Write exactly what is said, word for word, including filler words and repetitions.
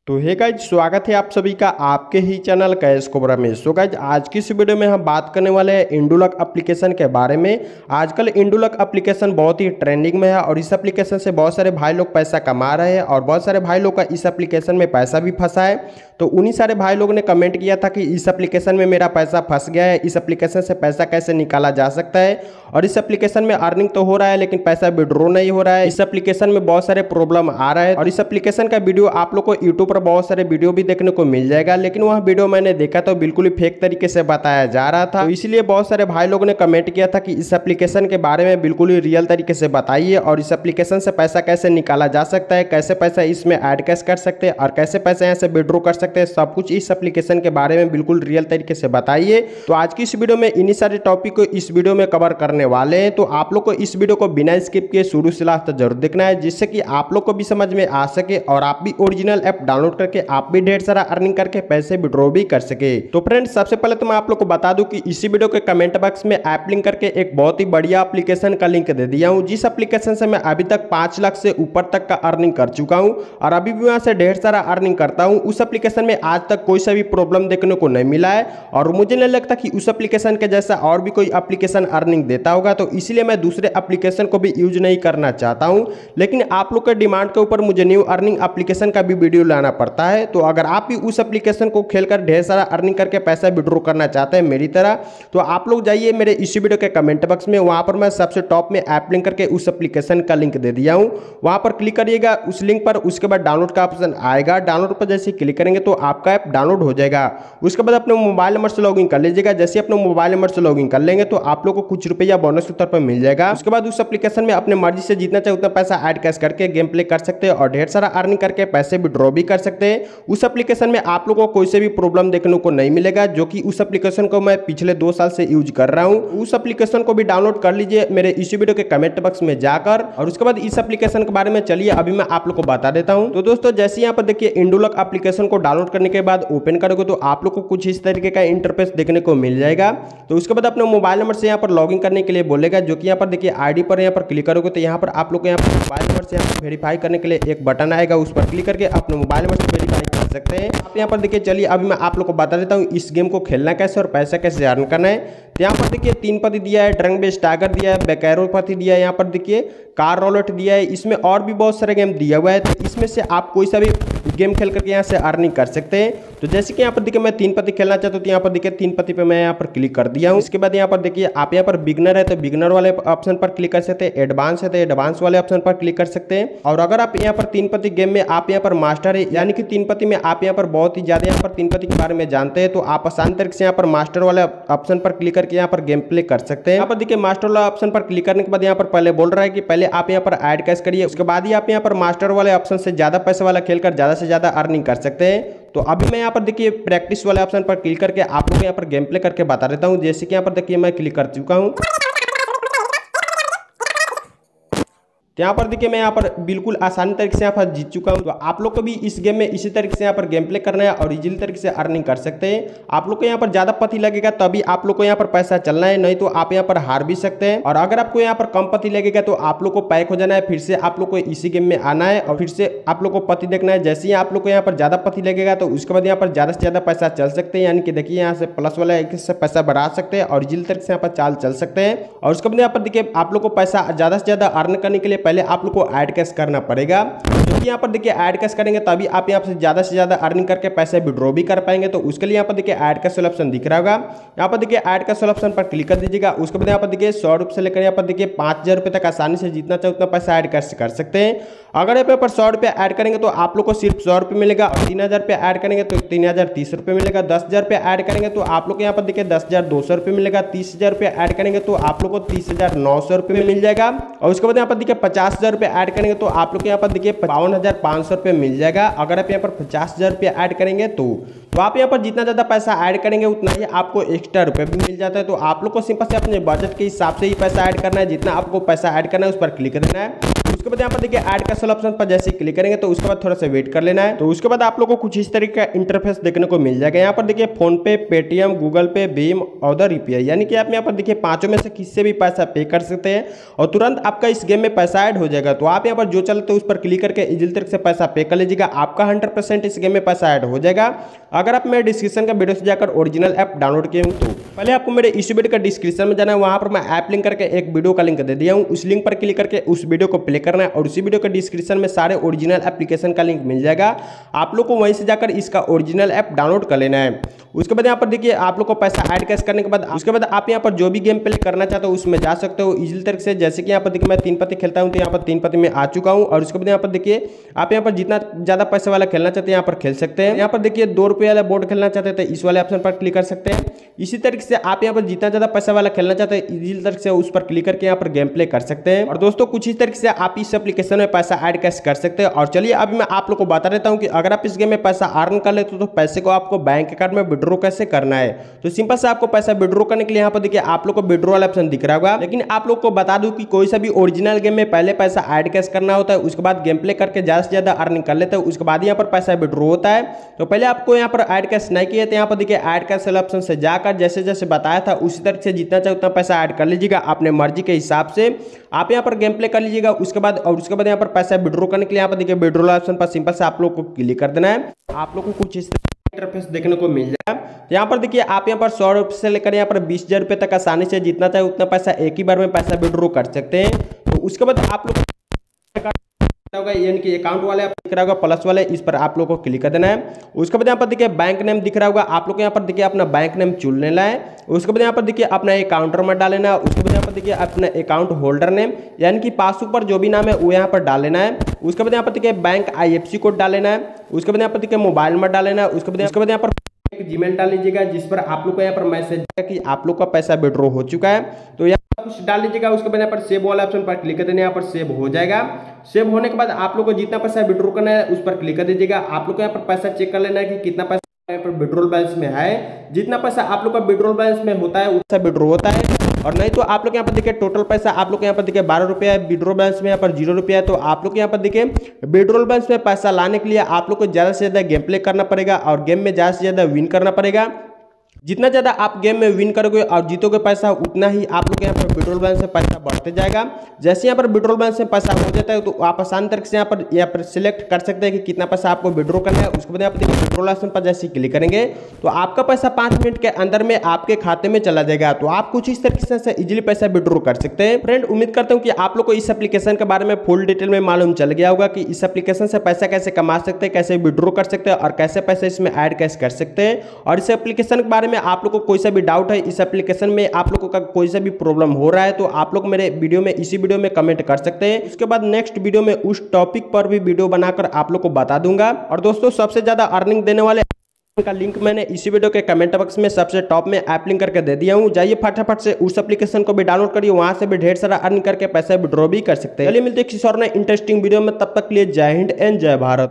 तो hey guys, स्वागत है आप सभी का आपके ही चैनल कैश कोबरा में। सो गाइज, आज की इस वीडियो में हम बात करने वाले हैं इंडोलक एप्लीकेशन के बारे में। आजकल इंडोलक एप्लीकेशन बहुत ही ट्रेंडिंग में है और इस एप्लीकेशन से बहुत सारे भाई लोग पैसा कमा रहे हैं और बहुत सारे भाई लोग का इस एप्लीकेशन में पैसा भी फंसा है। तो उन्हीं सारे भाई लोगों ने कमेंट किया था कि इस एप्लीकेशन में मेरा पैसा फंस गया है, इस एप्लीकेशन से पैसा कैसे निकाला जा सकता है। और इस एप्लीकेशन में अर्निंग तो हो रहा है लेकिन पैसा विड्रॉ नहीं हो रहा है। इस एप्लीकेशन में बहुत सारे प्रॉब्लम आ रहा है और इस एप्लीकेशन का वीडियो आप लोग को यूट्यूब पर बहुत सारे वीडियो भी देखने को मिल जाएगा, लेकिन वह वीडियो मैंने देखा तो बिल्कुल ही फेक तरीके से बताया जा रहा था। तो इसलिए बहुत सारे भाई लोगों ने कमेंट किया था कि इस एप्लीकेशन के बारे में बिल्कुल ही रियल तरीके से बताइए और इस एप्लीकेशन से पैसा कैसे निकाला जा सकता है, कैसे पैसा इसमें ऐड कैश कर सकते हैं और कैसे पैसा यहाँ से विड्रॉ कर सकते हैं। सब कुछ इस एप्लीकेशन के बारे में बिल्कुल रियल तरीके से बताइए। तो आज की इस वीडियो में इन्हीं सारे टॉपिक को इस वीडियो में कवर करने वाले हैं। तो आप लोग को इस वीडियो को बिना स्किप किए शुरू से लास्ट तक जरूर देखना है, जिससे कि आप लोग को भी समझ में आ सके और आप भी ओरिजिनल ऐप डाउनलोड करके आप भी ढेर सारा अर्निंग करके पैसे विड्रॉ भी कर सके। तो फ्रेंड्स, सबसे पहले तो मैं आप लोग को बता दूं कि इसी वीडियो के कमेंट बॉक्स में ऐप लिंक करके एक बहुत ही बढ़िया एप्लीकेशन का लिंक दे दिया हूं, जिस एप्लीकेशन से मैं अभी तक पांच लाख से ऊपर तक का अर्निंग कर चुका हूं और अभी भी वहां से ढेर सारा अर्निंग करता हूं। उस एप्लीकेशन में आज तक कोई सा भी प्रॉब्लम देखने को नहीं मिला है और मुझे नहीं लगता कि उस एप्लीकेशन के जैसा और भी कोई एप्लीकेशन अर्निंग देता होगा। तो इसलिए मैं दूसरे एप्लीकेशन को भी यूज नहीं करना चाहता हूं, लेकिन आप लोग के डिमांड के ऊपर मुझे न्यू अर्निंग एप्लीकेशन का भी वीडियो लाना पड़ता है। तो अगर आप भी उस एप्लीकेशन को खेलकर ढेर सारा अर्निंग करके पैसा विड्रॉ करना चाहते हैं मेरी तरह, तो आप लोग जाइए मेरे इसी वीडियो के कमेंट बॉक्स में, वहां पर मैं सबसे टॉप में ऐप लिंक करके उस एप्लीकेशन का लिंक दे दिया हूं। वहां पर क्लिक करिएगा उस लिंक पर, उसके बाद डाउनलोड का ऑप्शन आएगा। डाउनलोड पर जैसे क्लिक करेंगे तो आपका ऐप डाउनलोड हो जाएगा। उसके बाद अपने मोबाइल नंबर से लॉगिन कर लीजिएगा। जैसे अपने मोबाइल नंबर से लॉगिन कर लेंगे तो आप लोग को कुछ रुपया बोनस के तौर पर मिल जाएगा। उसके बाद उस एप्लीकेशन में अपने मर्जी से जितना चाहे उतना पैसा ऐड कैश करके गेम प्ले कर सकते हैं और ढेर सारा अर्निंग करके पैसे विड्रॉ भी कर सकते हैं। उस एप्लीकेशन में आप लोगों को कोई से भी प्रॉब्लम देखने को नहीं मिलेगा, जो कि उस एप्लीकेशन को मैं पिछले दो साल से यूज कर रहा हूं। उस एप्लीकेशन को भी डाउनलोड कर लीजिए मेरे इसी वीडियो के कमेंट बॉक्स में जाकर। और उसके बाद इस एप्लीकेशन के बारे में चलिए अभी मैं आप लोग को बता देता हूं। तो दोस्तों, जैसे यहाँ पर देखिए इंडोलक एप्लीकेशन को डाउनलोड करने के बाद ओपन करोगे तो आप लोग को कुछ इस तरीके का इंटरफेस देखने को मिल जाएगा। तो उसके बाद अपने मोबाइल नंबर से यहाँ पर लॉगिन करने के लिए बोलेगा, जो कि यहाँ पर देखिए आईडी पर यहाँ पर क्लिक करोगे तो यहाँ पर आप लोग को यहाँ पर मोबाइल नंबर से यहाँ पर वेरीफाई करने के लिए एक बटन आएगा, उस पर क्लिक करके अपने मोबाइल नंबर से वेरीफाई कर सकते हैं। आप यहाँ पर देखिए, चलिए अभी मैं आप लोग को बता देता हूँ इस गेम को खेलना कैसे और पैसा कैसे अर्न करना है। तो यहाँ पर देखिए तीन पति दिया है, ड्रंक बेस टाइगर दिया है, बैकैरो पति दिया है, यहाँ पर देखिए कार रोलेट दिया है, इसमें और भी बहुत सारे गेम दिया हुआ है। तो इसमें से आप कोई सा भी गेम खेल करके यहाँ से अर्निंग कर सकते हैं। तो जैसे कि यहाँ पर देखिए मैं तीन पति खेलना चाहता हूँ तो यहाँ पर देखिए तीन पति पे मैं यहाँ पर क्लिक कर दिया हूँ। इसके बाद यहाँ पर देखिए आप यहाँ पर बिगनर है तो बिगनर वाले ऑप्शन पर क्लिक कर सकते हैं, एडवांस है तो एडवांस वाले ऑप्शन पर क्लिक कर सकते हैं। और अगर आप यहाँ पर तीन पति गेम में आप यहाँ पर मास्टर है, यानी कि तीन पति में आप यहाँ पर बहुत ही ज्यादा यहाँ पर तीन पति के बारे में जानते हैं, तो आप आसान तरीके से यहाँ पर मास्टर वाले ऑप्शन पर क्लिक करके यहाँ पर गेम प्ले कर सकते हैं। यहाँ पर देखिए मास्टर वाला ऑप्शन पर क्लिक करने के बाद यहाँ पर पहले बोल रहा है कि पहले आप यहाँ पर ऐड कैश करिए, उसके बाद ही आप यहाँ पर मास्टर वाले ऑप्शन से ज्यादा पैसे वाला खेलकर ज्यादा से ज्यादा अर्निंग कर सकते हैं। तो अभी मैं यहाँ पर देखिए प्रैक्टिस वाले ऑप्शन पर क्लिक करके आप लोग यहाँ पर गेम प्ले करके बता देता हूँ। जैसे कि यहाँ पर देखिए मैं क्लिक कर चुका हूँ। यहाँ पर देखिए मैं यहाँ पर बिल्कुल आसानी तरीके से यहाँ पर जीत चुका हूँ। तो आप लोग को भी इस गेम में इसी तरीके से यहाँ पर गेम प्ले करना है और इजीली तरीके से अर्निंग कर सकते हैं। आप लोग को यहाँ पर ज्यादा पति लगेगा तभी आप लोग को यहाँ पर पैसा चलना है, नहीं तो आप यहाँ पर हार भी सकते हैं। और अगर आपको यहाँ पर कम पति लगेगा तो आप लोग को पैक हो जाना है, फिर से आप लोग को इसी गेम में आना है और फिर से आप लोग को पति देखना है। जैसे ही आप लोग को यहाँ पर ज्यादा पति लगेगा तो उसके बाद यहाँ पर ज्यादा से ज्यादा पैसा चल सकते हैं, यानी कि देखिए यहाँ से प्लस वाला से पैसा बढ़ा सकते हैं और इजीली तरीके से यहाँ पर चाल चल सकते हैं। और उसके बाद यहाँ पर देखिए आप लोग को पैसा ज्यादा से ज्यादा अर्न करने के लिए पहले आप लोग को ऐड कैश करना पड़ेगा, क्योंकि यहाँ पर देखिए ऐड कैश करेंगे तभी आप यहाँ से ज्यादा से ज्यादा अर्निंग करके पैसे विड्रॉ भी कर पाएंगे। तो उसके लिए यहाँ पर देखिए ऐड कैश ऑप्शन दिख रहा होगा, यहाँ पर देखिए ऐड कैश ऑप्शन पर क्लिक कर दीजिएगा। उसके बाद यहाँ पर देखिए सौ रुपये से लेकर यहाँ पर देखिए पाँच हजार रुपये तक आसानी से जितना चाहे उतना पैसा ऐड कैश कर सकते हैं। अगर यहाँ पर सौ रुपये ऐड करेंगे तो आप लोग को सिर्फ सौ रुपये मिलेगा और तीन हजार रुपये ऐड करेंगे तो तीन हजार तीस रुपये मिलेगा। दस हजार रुपये ऐड करेंगे तो आप लोग को यहाँ पर देखिए दस हजार दो सौ रुपये मिलेगा। तीस हजार रुपये ऐड करेंगे तो आप लोग को तीस हजार नौ सौ रुपये में मिल जाएगा। और उसके बाद यहाँ पर देखिए पचास हजार रुपये ऐड करेंगे तो आप लोग यहाँ पर देखिए बावन हजार पाँच सौ रुपये मिल जाएगा। अगर आप यहाँ पर पचास हजार रुपये ऐड करेंगे तो तो आप यहाँ पर जितना ज़्यादा पैसा ऐड करेंगे उतना ही आपको एक्स्ट्रा रुपये भी मिल जाता है। तो आप लोग को सिंपल से अपने बजट के हिसाब से ही पैसा ऐड करना है, जितना आपको पैसा ऐड करना है उस पर क्लिक करना है। उसके बाद यहाँ पर देखिए ऐड कैश ऑप्शन पर जैसे क्लिक करेंगे तो उसके बाद थोड़ा सा वेट कर लेना है। तो उसके बाद आप लोगों को कुछ इस तरीके का इंटरफेस देखने को मिल जाएगा। यहाँ पर देखिए फोन पे, पेटीएम, गूगल पे, भीम, अदर यूपीआई, यानी कि आप यहाँ पर देखिए पांचों में से किससे भी पैसा पे कर सकते हैं और तुरंत आपका इस गेम में पैसा ऐड हो जाएगा। तो आप यहाँ पर जो चलते उस पर क्लिक करके इजीली तरीके से पैसा पे कर लीजिएगा, आपका हंड्रेड परसेंट इस गेम में पैसा ऐड हो जाएगा। अगर आप मेरे डिस्क्रिप्शन का वीडियो से जाकर ओरिजिनल ऐप डाउनलोड किए तो पहले आपको मेरे इस वीडियो का डिस्क्रिप्शन में जाना है, वहां पर मैं ऐप लिंक करके एक वीडियो का लिंक दे दिया हूं, उस लिंक पर क्लिक करके उस वीडियो को प्ले करना है और उसी वीडियो के डिस्क्रिप्शन में सारे ओरिजिनल एप्लीकेशन का लिंक मिल जाएगा। आप लोग को वहीं से जाकर इसका ओरिजिनल ऐप डाउनलोड कर लेना है। उसके बाद यहाँ पर देखिए आप लोग को पैसा ऐड कैश करने के बाद उसके बाद आप यहाँ पर जो भी गेम प्ले करना चाहते हो उसमें जा सकते हो इजीली तरीके से। जैसे कि यहाँ पर देखिए मैं तीन पत्ती खेलता हूँ तो यहाँ पर तीन पत्ती में आ चुका हूँ और उसके बाद यहाँ पर देखिए आप यहाँ पर जितना ज्यादा पैसे वाला खेलना चाहते हैं यहाँ पर खेल सकते हैं। यहाँ पर देखिए दो रुपये वाला बोर्ड खेलना चाहते हैं तो इस वाले ऑप्शन पर क्लिक कर सकते हैं। इसी तरीके से आप यहाँ पर जितना ज्यादा पैसा वाला खेलना चाहते हैं इजीली तरीके से उस पर क्लिक करके यहाँ पर गेम प्ले कर सकते हैं। और दोस्तों कुछ इस तरीके से आप इस एप्लीकेशन में पैसा ऐड कैश कर सकते हैं। और चलिए अभी मैं आप लोग को बता देता हूँ कि अगर आप इस गेम में पैसा अर्न कर लेते हो तो पैसे को आपको बैंक अकाउंट में विड्रॉ कैसे करना है। तो सिंपल से आपको पैसा विड्रॉ करने के लिए यहाँ पर देखिए आप लोग को विड्रॉ वाला ऑप्शन दिख रहा होगा, लेकिन आप लोग को बता दूं कि कोई सा भी ओरिजिनल गेम में पहले पैसा ऐड कैश करना होता है, उसके बाद गेम प्ले करके ज्यादा से ज्यादा अर्निंग कर लेते हैं, उसके बाद यहाँ पर पैसा विड्रॉ होता है। तो पहले आपको यहाँ पर ऐड कैश नहीं किए थे, यहाँ पर देखिए ऐड कैश वाला ऑप्शन से जाकर जैसे जैसे बताया था उसी तरह से जितना चाहे उतना पैसा ऐड कर लीजिएगा अपने मर्जी के हिसाब से। आप यहाँ पर गेम प्ले कर लीजिएगा उसके बाद और उसके बाद यहाँ पर पैसा विड्रॉ करने के लिए यहाँ पर देखिए विड्रॉ ऑप्शन पर सिंपल से आप लोग को क्लिक कर देना है। आप लोग को कुछ इस इंटरफेस देखने को मिल जाएगा। तो यहाँ पर देखिए आप यहाँ पर सौ रुपये से लेकर यहाँ पर बीस हजार रुपये तक आसानी से जितना चाहे उतना पैसा एक ही बार में पैसा विड्रॉ कर सकते हैं। तो उसके बाद आप लोग होगा यानी कि अकाउंट वाले आप दिख रहा होगा प्लस वाले, इस पर आप लोग को क्लिक कर देना है। उसके बाद यहाँ पर देखिए बैंक नेम दिख रहा होगा, आप लोग यहाँ पर देखिए अपना बैंक नेम चुन लेना है। उसके बाद यहाँ पर देखिए अपना अकाउंट नंबर डाल लेना है। उसके बाद यहाँ पर देखिए अपना अकाउंट होल्डर नेम यानी कि पासबुक पर जो भी नाम है वो यहाँ पर डाल लेना है। उसके बाद यहाँ पर देखिए bank I F C code डाल लेना है। उसके बाद यहाँ पर देखिए मोबाइल नंबर डाल लेना है। उसके बाद उसके बाद यहाँ पर एक जीमेल डाल लीजिएगा जिस पर आप लोग को यहाँ पर मैसेज कि आप लोग का पैसा विड्रॉ हो चुका है। तो यहाँ कुछ डाल लीजिएगा। उसके बाद यहाँ पर सेव वाला ऑप्शन पर क्लिक कर देना, यहाँ पर सेव हो जाएगा। सेव होने के बाद आप लोग को जितना पैसा विड्रॉ करना है उस पर क्लिक कर दीजिएगा। आप लोग को यहाँ पर पैसा चेक कर लेना है कि कितना पैसा यहाँ पर विड्रॉल बैलेंस में है। जितना पैसा आप लोग का विड्रॉल बैलेंस में होता है उससे विड्रॉ होता है, और नहीं तो आप लोग यहाँ पर देखिए टोटल पैसा आप लोग यहाँ पर देखिए बारह रुपया है, विड्रॉल बैलेंस में यहाँ पर जीरो रुपया है। तो आप लोग यहाँ पर देखिए विड्रॉल बैलेंस में पैसा लाने के लिए आप लोग को ज्यादा से ज्यादा गेम प्ले करना पड़ेगा और गेम में ज्यादा से ज्यादा विन करना पड़ेगा। जितना ज़्यादा आप गेम में विन करोगे और जीतोगे पैसा उतना ही आप लोग यहाँ पर विड्रॉल बैलेंस में पैसा बढ़ते जाएगा। जैसे यहाँ पर विड्रॉल बैलेंस में पैसा हो जाता है तो आप आसान तरीके से यहाँ पर यहाँ पर सिलेक्ट कर सकते हैं कि कितना पैसा आपको विड्रॉ करना है। उसके बाद यहाँ पर देखिए विड्रॉल ऑप्शन पर जैसे क्लिक करेंगे तो आपका पैसा पाँच मिनट के अंदर में आपके खाते में चला जाएगा। तो आप कुछ इस तरीके से इजीली पैसा विड्रॉ कर सकते हैं। फ्रेंड उम्मीद करता हूँ कि आप लोग को इस एप्लीकेशन के बारे में फुल डिटेल में मालूम चल गया होगा कि इस एप्लीकेशन से पैसा कैसे कमा सकते हैं, कैसे विड्रॉ कर सकते हैं और कैसे पैसे इसमें ऐड कैश कर सकते हैं। और इस एप्लीकेशन के बारे में आप लोग को कोई भी डाउट है, इस एप्लीकेशन में आप लोगों का कोई सा भी प्रॉब्लम हो रहा है तो आप लोग मेरे वीडियो में इसी वीडियो में कमेंट कर सकते हैं। उसके बाद नेक्स्ट वीडियो में उस टॉपिक पर भी वीडियो बनाकर आप लोग को बता दूंगा। और दोस्तों सबसे ज्यादा अर्निंग देने वाले का लिंक मैंने इसी वीडियो के कमेंट बॉक्स में सबसे टॉप में ऐप लिंक करके दे दिया हूं। जाइए फटाफट से उस एप्लीकेशन को भी डाउनलोड करिए, वहां से भी ढेर सारा अर्न करके पैसे विड्रॉ भी कर सकते हैं। चलिए मिलते हैं किसी और नए इंटरेस्टिंग वीडियो में, तब तक के लिए जय हिंद एंड जय भारत।